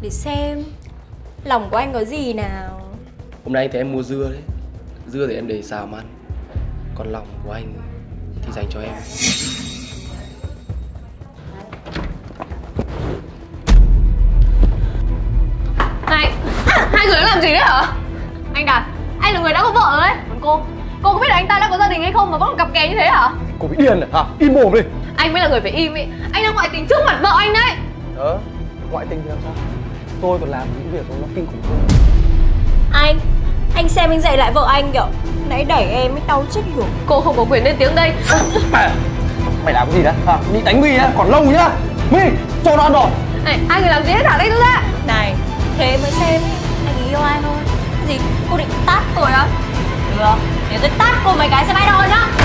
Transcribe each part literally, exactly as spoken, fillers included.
Để xem lòng của anh có gì nào. Hôm nay anh thấy em mua dưa đấy. Dưa thì em để xào mà ăn. Còn lòng của anh thì dành cho em. Này, hai người đang làm gì đấy hả? Anh Đạt, anh là người đã có vợ rồi đấy. Còn cô, cô có biết là anh ta đã có gia đình hay không mà vẫn còn cặp kè như thế hả? Cô bị điên à? Hả? Im mồm đi. Anh mới là người phải im ý. Anh đang ngoại tình trước mặt vợ anh đấy. Ờ, ngoại tình thì làm sao? Tôi còn làm những việc nó kinh khủng hơn. Anh, anh xem anh dạy lại vợ anh kìa. Nãy đẩy em mới đau chết được. Cô không có quyền lên tiếng đây. Mày, mày làm cái gì đấy? Hả? Đi đánh My á, còn lâu nhá. My, cho nó ăn đòn. Này, hai người làm gì hết thả tay tôi ra. Này, thế mới xem anh yêu ai thôi. Cái gì, cô định tát tôi á? Được, để tôi tát cô mấy cái xem ai đòi nhá.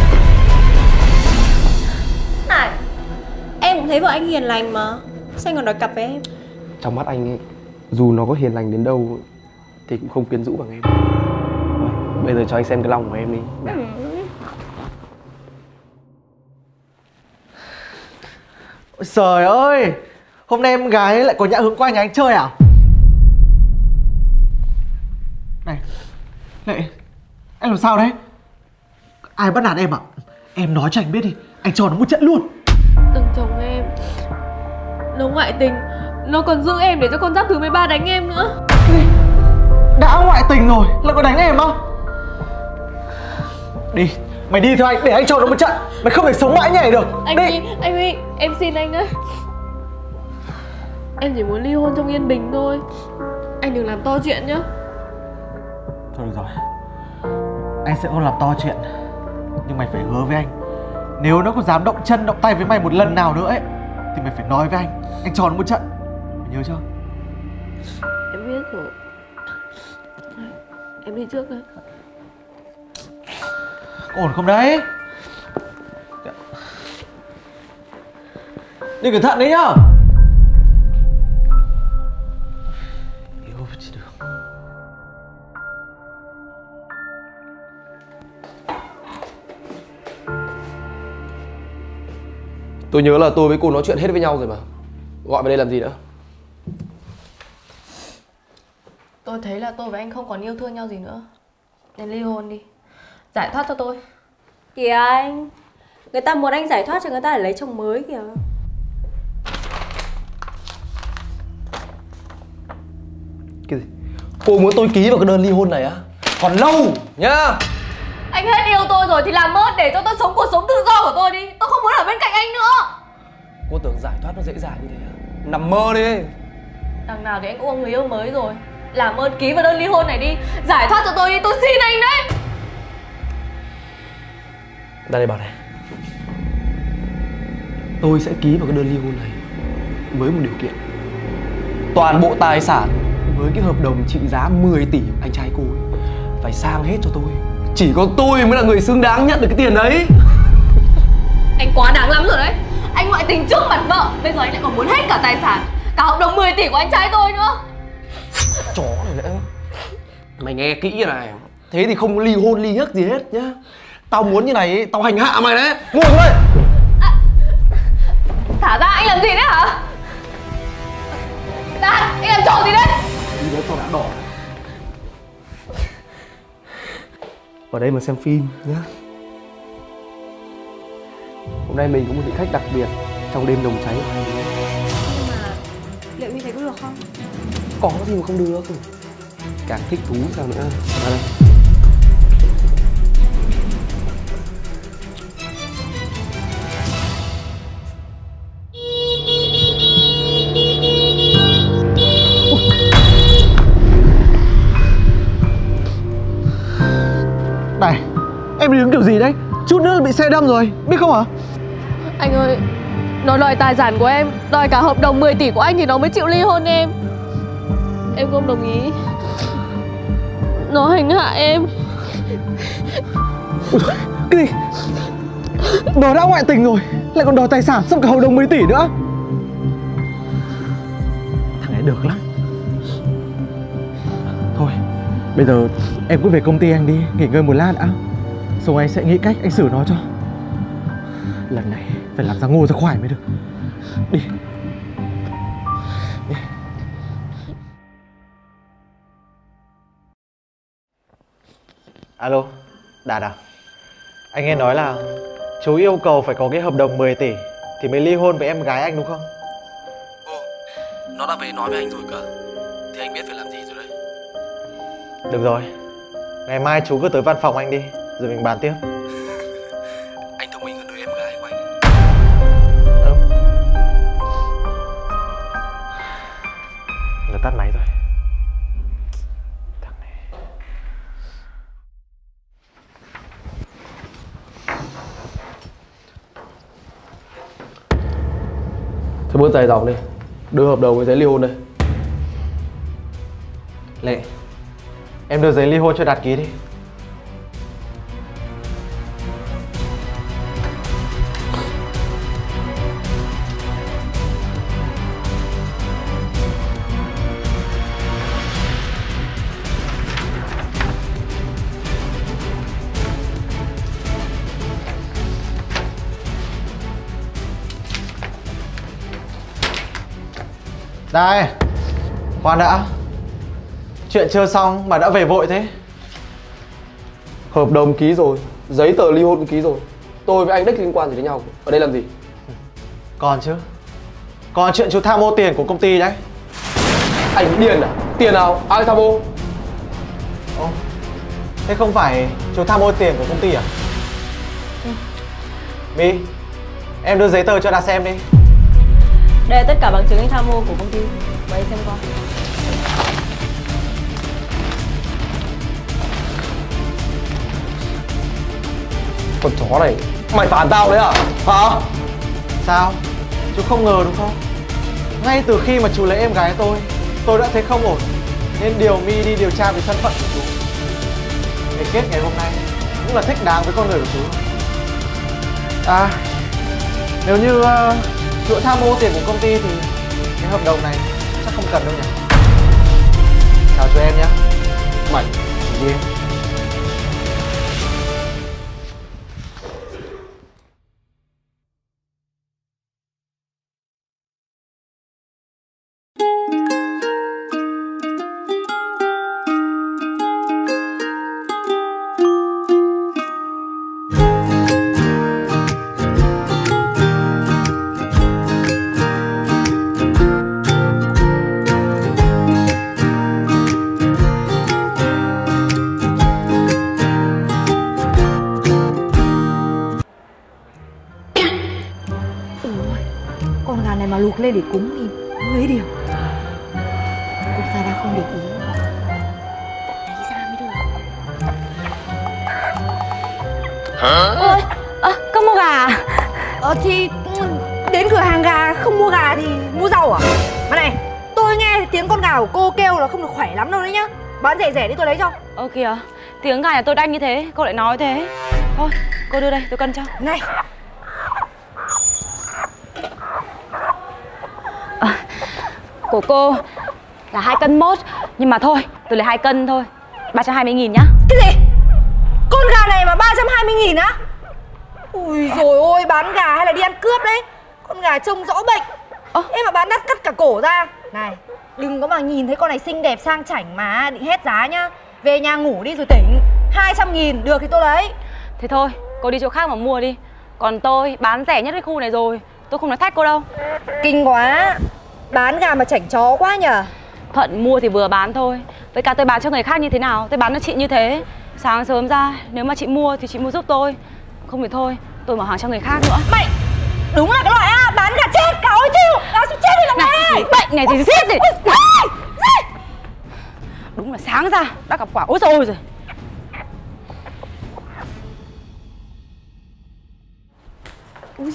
Này, em cũng thấy vợ anh hiền lành mà. Sao anh còn đòi cặp với em? Trong mắt anh ấy, dù nó có hiền lành đến đâu thì cũng không quyến rũ bằng em. Rồi, bây giờ cho anh xem cái lòng của em đi. Nào. Ừ. Ôi trời ơi, hôm nay em gái lại có nhã hứng qua nhà anh chơi à? Này, Lệ, em làm sao đấy? Ai bắt nạt em à? Em nói cho anh biết đi, anh cho nó một trận luôn. Từng chồng em, nó ngoại tình, nó còn giữ em để cho con giáp thứ mười ba đánh em nữa. Đã ngoại tình rồi, lại còn đánh em á? Đi, mày đi thôi anh, để anh cho nó một trận. Mày không thể sống mãi như này được. Anh đi. Huy, anh Huy, em xin anh đấy. Em chỉ muốn ly hôn trong yên bình thôi. Anh đừng làm to chuyện nhá. Thôi được rồi, anh sẽ không làm to chuyện. Nhưng mày phải hứa với anh, nếu nó có dám động chân động tay với mày một lần nào nữa ấy thì mày phải nói với anh, anh cho nó một trận. Mày nhớ chưa? Em biết rồi. Em đi trước đây. Có ổn không đấy? Đi cẩn thận đấy nhá. Yêu chứ được. Tôi nhớ là tôi với cô nói chuyện hết với nhau rồi mà. Gọi về đây làm gì nữa? Tôi thấy là tôi và anh không còn yêu thương nhau gì nữa, nên ly hôn đi, giải thoát cho tôi. Kìa anh, người ta muốn anh giải thoát cho người ta để lấy chồng mới kìa. Cái gì? Cô muốn tôi ký vào cái đơn ly hôn này á? Còn lâu nhá. Anh hết yêu tôi rồi thì làm ơn để cho tôi sống cuộc sống tự do của tôi đi. Tôi không muốn ở bên cạnh anh nữa. Cô tưởng giải thoát nó dễ dàng như thế à? Nằm mơ đi. Đằng nào thì anh cũng có người yêu mới rồi. Làm ơn ký vào đơn ly hôn này đi, giải thoát cho tôi đi, tôi xin anh đấy. Ra đây bảo này, tôi sẽ ký vào cái đơn ly hôn này với một điều kiện. Toàn bộ tài sản với cái hợp đồng trị giá mười tỷ của anh trai cô ấy phải sang hết cho tôi. Chỉ có tôi mới là người xứng đáng nhận được cái tiền đấy. Anh quá đáng lắm rồi đấy. Anh ngoại tình trước mặt vợ, bây giờ anh lại còn muốn hết cả tài sản, cả hợp đồng mười tỷ của anh trai tôi nữa. Chó này nữa. Mày nghe kỹ này, thế thì không ly hôn ly hiếc gì hết nhá. Tao muốn như này, tao hành hạ mày đấy. Ngồi xuống đây. À, thả ra, anh làm gì đấy hả? Đạt, anh làm trò gì đấy? Đi đấy, tao đã đỏ. Ở đây mà xem phim nhá. Hôm nay mình có một vị khách đặc biệt trong đêm nồng cháy của hai đứa. Nhưng mà liệu như thế có được không? Có gì mà không được. Càng thích thú sao nữa. Ra đây. Này, em đứng kiểu gì đấy? Chút nữa là bị xe đâm rồi, biết không hả? Anh ơi, nó đòi tài sản của em, đòi cả hợp đồng mười tỷ của anh thì nó mới chịu ly hôn em. Em không đồng ý. Nó hành hạ em. Cái gì? Nó đã ngoại tình rồi, lại còn đòi tài sản xong cả hợp đồng mười tỷ nữa. Thằng ấy được lắm. Thôi, bây giờ em cứ về công ty anh đi, nghỉ ngơi một lát đã. Xong anh sẽ nghĩ cách anh xử nó cho. Lần này phải làm ra ngô ra khoải mới được. Đi. Đi. Alo, Đạt à? Anh nghe nói là chú yêu cầu phải có cái hợp đồng mười tỷ thì mới ly hôn với em gái anh đúng không? Ồ, nó đã về nói với anh rồi cả. Thì anh biết phải làm gì rồi đấy. Được rồi, ngày mai chú cứ tới văn phòng anh đi, rồi mình bàn tiếp. Anh thông minh hơn đứa em gái của anh. Ừ. Nó tắt máy rồi. Thằng này. Thôi bớt dài dòng đi. Đưa hợp đồng với giấy ly hôn đây. Lệ, em đưa giấy ly hôn cho Đạt ký đi. Đây, khoan đã. Chuyện chưa xong mà đã về vội thế. Hợp đồng ký rồi, giấy tờ ly hôn cũng ký rồi. Tôi với anh đếch liên quan gì đến nhau. Ở đây làm gì? Còn chứ. Còn chuyện chú tham ô tiền của công ty đấy. Anh điên à? Tiền nào? Ai tham ô? Ồ, thế không phải chú tham ô tiền của công ty à? Ừ. My, em đưa giấy tờ cho Đạt xem đi. Đây là tất cả bằng chứng anh tham mô của công ty. Mời anh xem qua. Con chó này, mày phản tao đấy à? Hả? Sao? Chú không ngờ đúng không? Ngay từ khi mà chú lấy em gái tôi, tôi đã thấy không ổn, nên điều My đi điều tra về thân phận của chú. Cái kết ngày hôm nay cũng là thích đáng với con người của chú. À, nếu như uh, chú tham ô tiền của công ty thì cái hợp đồng này chắc không cần đâu nhỉ? Chào chú em nhé. Mày, đi em. Con gà này mà luộc lên để cúng thì mới điều. Cô ta đang không để ý. Lấy ra mới được. Ôi, à, con mua gà à? Ờ thì đến cửa hàng gà không mua gà thì mua rau à? Mà này, tôi nghe tiếng con gà của cô kêu là không được khỏe lắm đâu đấy nhá. Bán rẻ rẻ đi tôi lấy cho. Ơ kìa, tiếng gà nhà tôi đanh như thế, cô lại nói thế. Thôi, cô đưa đây, tôi cân cho. Này. À, của cô là hai cân mốt, nhưng mà thôi, tôi lấy hai cân thôi, ba trăm hai mươi nghìn nhá. Cái gì? Con gà này mà ba trăm hai mươi nghìn á? Ui dồi ôi, bán gà hay là đi ăn cướp đấy? Con gà trông rõ bệnh. Ơ, em mà bán đắt cắt cả cổ ra. Này, đừng có mà nhìn thấy con này xinh đẹp sang chảnh mà định hét giá nhá. Về nhà ngủ đi rồi tỉnh. Hai trăm nghìn được thì tôi lấy. Thế thôi, cô đi chỗ khác mà mua đi. Còn tôi bán rẻ nhất cái khu này rồi, tôi không nói thách cô đâu. Kinh quá. Bán gà mà chảnh chó quá nhở. Thuận mua thì vừa bán thôi. Với cả tôi bán cho người khác như thế nào, tôi bán cho chị như thế. Sáng sớm ra, nếu mà chị mua thì chị mua giúp tôi. Không thì thôi, tôi mở hàng cho người khác nữa. Mày đúng là cái loại á, bán gà chết cả ôi chịu. Gà sẽ chết đi làm này. Bệnh này thì giết đi. Đúng là sáng ra đã gặp quả ối rồi rồi. Ui.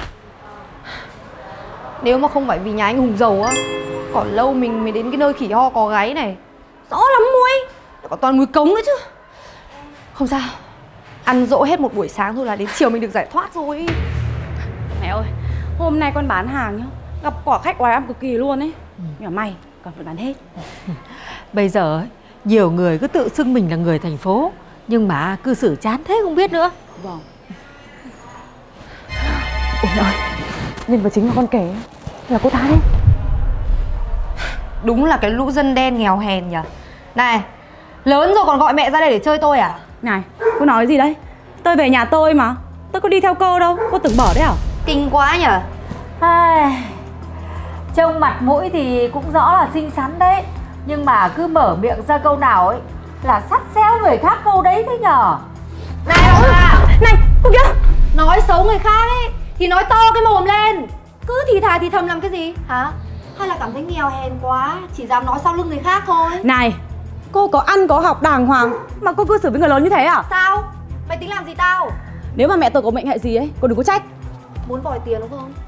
Nếu mà không phải vì nhà anh Hùng giàu á, còn lâu mình mới đến cái nơi khỉ ho có gáy này. Rõ lắm muối, còn toàn mùi cống nữa chứ. Không sao, ăn dỗ hết một buổi sáng thôi là đến chiều mình được giải thoát rồi. Mẹ ơi, hôm nay con bán hàng nhá, gặp quả khách oái oăm cực kỳ luôn ấy. Nhưng mà may còn phải bán hết. Bây giờ ấy, nhiều người cứ tự xưng mình là người thành phố, nhưng mà cư xử chán thế không biết nữa. Vâng. Ôi ơi, nhân vật chính là con kể là cô Thái đấy. Đúng là cái lũ dân đen nghèo hèn nhỉ. Này, lớn rồi còn gọi mẹ ra đây để chơi tôi à? Này, cô nói gì đấy? Tôi về nhà tôi mà. Tôi có đi theo cô đâu, cô tưởng bỏ đấy à? Kinh quá nhở. Ai... Trông mặt mũi thì cũng rõ là xinh xắn đấy, nhưng mà cứ mở miệng ra câu nào ấy là sắt xéo người khác câu đấy thế nhở. Này ông à, Này, cô kia. nói xấu người khác ấy thì nói to cái mồm lên. Cứ thì thà thì thầm làm cái gì hả? Hay là cảm thấy nghèo hèn quá, chỉ dám nói sau lưng người khác thôi? Này, cô có ăn có học đàng hoàng mà cô cư xử với người lớn như thế à? Sao? Mày tính làm gì tao? Nếu mà mẹ tôi có mệnh hệ gì ấy, cô đừng có trách. Muốn vòi tiền đúng không?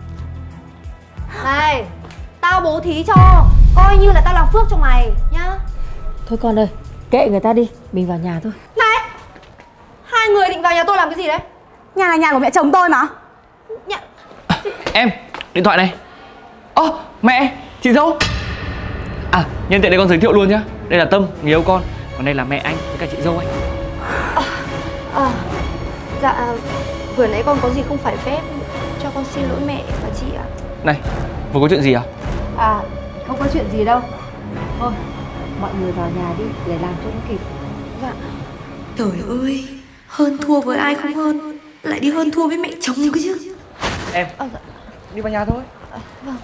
Này, tao bố thí cho, coi như là tao làm phước cho mày nhá. Thôi con ơi, kệ người ta đi, mình vào nhà thôi. Này, hai người định vào nhà tôi làm cái gì đấy? Nhà là nhà của mẹ chồng tôi mà. Nhà... Em, điện thoại này. Ơ, oh, mẹ, chị dâu. À, nhân tiện đây con giới thiệu luôn nhá. Đây là Tâm, người yêu con. Còn đây là mẹ anh với cả chị dâu anh. À, à, dạ, vừa nãy con có gì không phải phép, cho con xin lỗi mẹ và chị ạ. Này, vừa có chuyện gì à? À, không có chuyện gì đâu. Thôi, mọi người vào nhà đi để làm cho nó kịp. Dạ. Trời ơi, hơn thua với ai không hơn, lại đi hơn thua với mẹ chồng cơ chứ. Em, À, dạ. đi vào nhà thôi. À, vâng.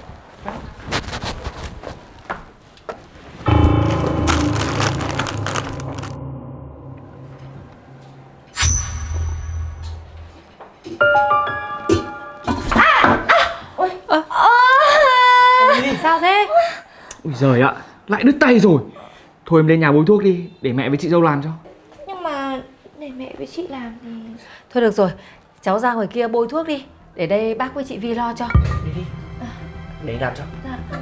Sao thế? Ui giời ạ, lại đứt tay rồi. Thôi em lên nhà bôi thuốc đi, để mẹ với chị dâu làm cho. Nhưng mà để mẹ với chị làm thì... Thôi được rồi, cháu ra ngoài kia bôi thuốc đi. Để đây bác với chị Vi lo cho. Đi đi, để làm cho. Dạ.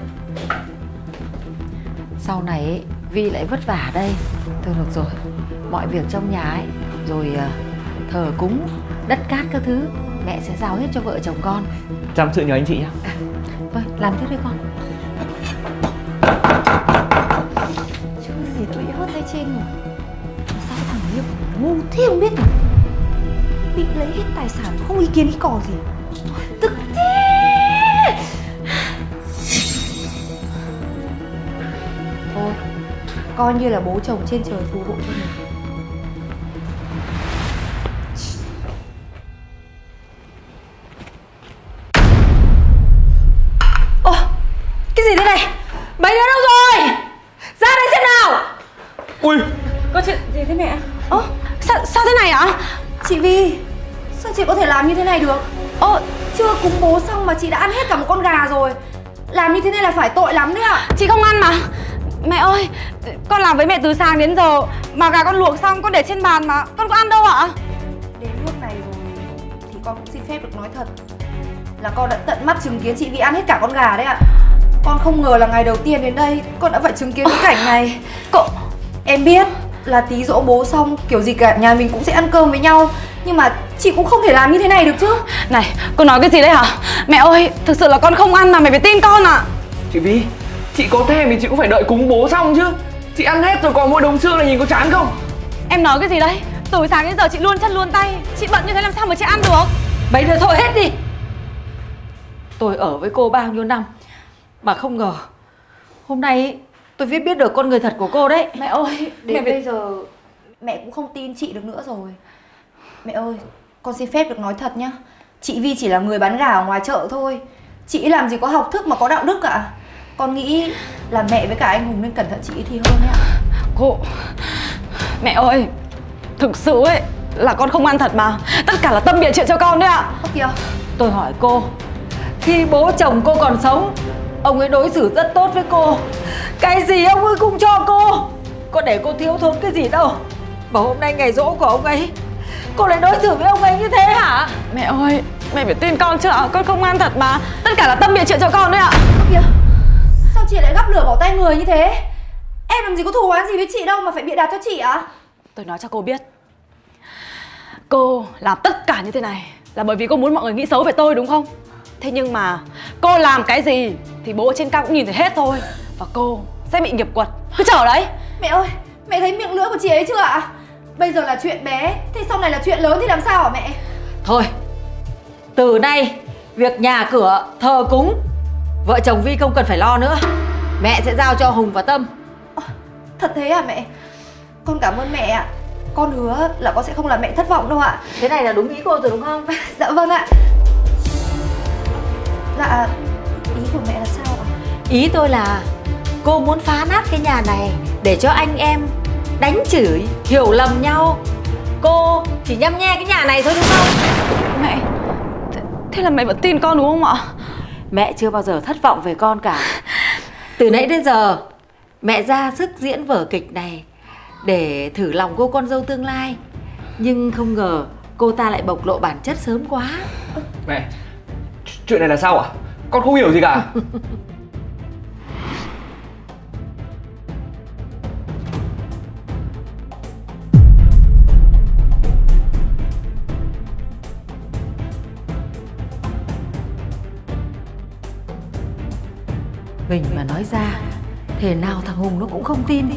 Sau này ấy, Vi lại vất vả đây. Thôi được rồi, mọi việc trong nhà ấy, rồi uh, thờ cúng, đất cát các thứ, mẹ sẽ giao hết cho vợ chồng con. Chăm sự nhờ anh chị nhá. À, vâng, làm tiếp đi con. Chứ gì tôi bị hớt tay trên rồi. Sao cái thằng yêu ngu thế không biết nhỉ? Bị lấy hết tài sản không ý kiến ý cò gì. Tức thế. Thôi, coi như là bố chồng trên trời phù hộ cho mình. Ồ, cái gì thế này? Mấy đứa đâu rồi? Ra đây xem nào. Ui, Có chuyện gì thế mẹ? Ơ, sao, sao thế này ạ? Chị Vi, sao chị có thể làm như thế này được? Ơ, chưa cúng bố xong mà chị đã ăn hết cả một con gà rồi. Làm như thế này là phải tội lắm đấy ạ. Chị không ăn mà. Mẹ ơi, con làm với mẹ từ sáng đến giờ mà gà con luộc xong con để trên bàn mà con có ăn đâu ạ? Đến nước này rồi thì con cũng xin phép được nói thật là con đã tận mắt chứng kiến chị Vi ăn hết cả con gà đấy ạ. Con không ngờ là ngày đầu tiên đến đây con đã phải chứng kiến cái cảnh này. Cậu, em biết là tí dỗ bố xong kiểu gì cả nhà mình cũng sẽ ăn cơm với nhau, nhưng mà chị cũng không thể làm như thế này được chứ. Này, con nói cái gì đấy hả? Mẹ ơi, thực sự là con không ăn mà mẹ phải tin con ạ. À. chị Vi, chị có thèm thì chị cũng phải đợi cúng bố xong chứ. Chị ăn hết rồi còn mỗi đống xương này nhìn có chán không? Em nói cái gì đấy? Từ sáng đến giờ chị luôn chân luôn tay. Chị bận như thế làm sao mà chị ăn được? Mấy đứa thôi hết đi. Tôi ở với cô bao nhiêu năm mà không ngờ hôm nay tôi biết biết được con người thật của cô đấy. Mẹ ơi, đến mẹ bây phải... giờ mẹ cũng không tin chị được nữa rồi. Mẹ ơi, con xin phép được nói thật nhá. Chị Vi chỉ là người bán gà ở ngoài chợ thôi. Chị làm gì có học thức mà có đạo đức ạ. Con nghĩ là mẹ với cả anh Hùng nên cẩn thận chị thì hơn đấy ạ. Cô... Mẹ ơi, thực sự ấy là con không ăn thật mà. Tất cả là Tâm bịa chuyện cho con đấy ạ. Ơ kìa, Tôi hỏi cô, khi bố chồng cô còn sống, ông ấy đối xử rất tốt với cô. Cái gì ông ấy cũng cho cô. Có để cô thiếu thốn cái gì đâu. Mà hôm nay ngày giỗ của ông ấy, cô lại đối xử với ông ấy như thế hả? Mẹ ơi, mẹ phải tin con chứ ạ. Con không ăn thật mà. Tất cả là Tâm bịa chuyện cho con đấy ạ. ơ kìa, sao chị lại gắp lửa bỏ tay người như thế? Em làm gì có thù oán gì với chị đâu mà phải bịa đặt cho chị ạ. Tôi nói cho cô biết, cô làm tất cả như thế này là bởi vì cô muốn mọi người nghĩ xấu về tôi đúng không? Thế nhưng mà cô làm cái gì thì bố trên cao cũng nhìn thấy hết thôi. Và cô sẽ bị nghiệp quật. Cứ chờ đấy. Mẹ ơi, mẹ thấy miệng lưỡi của chị ấy chưa ạ? Bây giờ là chuyện bé, thế sau này là chuyện lớn thì làm sao hả mẹ? Thôi, từ nay việc nhà cửa, thờ cúng, vợ chồng Vi không cần phải lo nữa. Mẹ sẽ giao cho Hùng và Tâm. À, thật thế à mẹ? Con cảm ơn mẹ ạ. Con hứa là con sẽ không làm mẹ thất vọng đâu ạ. Thế này là đúng ý cô rồi đúng không? Dạ vâng ạ. Dạ, ý của mẹ là sao ạ? Ý tôi là cô muốn phá nát cái nhà này để cho anh em đánh chửi, hiểu lầm nhau. Cô chỉ nhăm nhe cái nhà này thôi đúng không? Mẹ, thế, thế là mẹ vẫn tin con đúng không ạ? Mẹ chưa bao giờ thất vọng về con cả. Từ nãy đến giờ mẹ ra sức diễn vở kịch này để thử lòng cô con dâu tương lai. Nhưng không ngờ cô ta lại bộc lộ bản chất sớm quá. Mẹ, chuyện này là sao ạ? Con không hiểu gì cả. Mình mà nói ra thế nào thằng Hùng nó cũng không tin.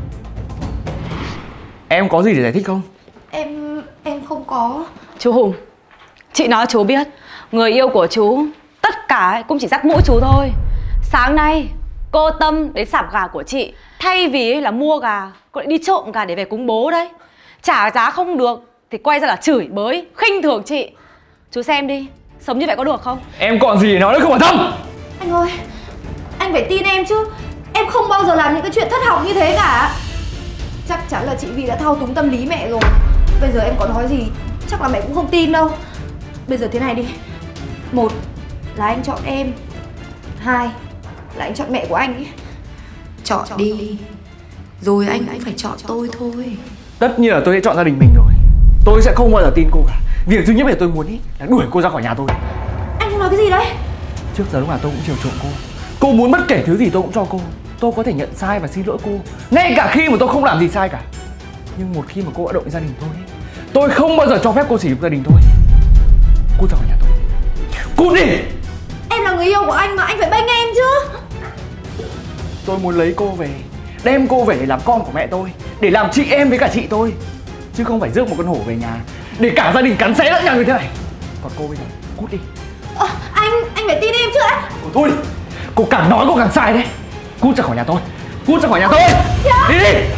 Em có gì để giải thích không? Em... em không có. Chú Hùng, chị nói chú biết, người yêu của chú tất cả cũng chỉ dắt mũi chú thôi. Sáng nay cô Tâm đến sạp gà của chị, thay vì là mua gà, cô lại đi trộm gà để về cúng bố đấy. Trả giá không được thì quay ra là chửi bới, khinh thường chị. Chú xem đi, sống như vậy có được không? Em còn gì để nói nữa không hả Tâm? Anh ơi, anh phải tin em chứ. Em không bao giờ làm những cái chuyện thất học như thế cả. Chắc chắn là chị Vi đã thao túng tâm lý mẹ rồi. Bây giờ em có nói gì chắc là mẹ cũng không tin đâu. Bây giờ thế này đi. Một là anh chọn em, hai là anh chọn mẹ của anh ấy. Chọn đi, rồi anh cũng phải chọn tôi thôi. Tất nhiên là tôi sẽ chọn gia đình mình rồi. Tôi sẽ không bao giờ tin cô cả. Việc duy nhất mà tôi muốn ý là đuổi cô ra khỏi nhà tôi. Anh nói cái gì đấy? Trước giờ lúc nào tôi cũng chiều chuộng cô. Cô muốn bất kể thứ gì tôi cũng cho cô. Tôi có thể nhận sai và xin lỗi cô, ngay cả khi mà tôi không làm gì sai cả. Nhưng một khi mà cô đã động đến gia đình tôi ý, tôi không bao giờ cho phép cô sử dụng gia đình tôi. Cô ra khỏi nhà tôi. Cút đi. Em là người yêu của anh mà, anh phải bênh em chứ. Tôi muốn lấy cô về, đem cô về để làm con của mẹ tôi, để làm chị em với cả chị tôi, chứ không phải rước một con hổ về nhà để cả gia đình cắn xé lẫn nhau như thế này. Còn cô bây giờ cút đi. À, anh, anh phải tin em chứ đã. Cô thôi, cô càng nói cô càng sai đấy. Cút ra khỏi nhà tôi, cút ra khỏi nhà tôi. Đi đi.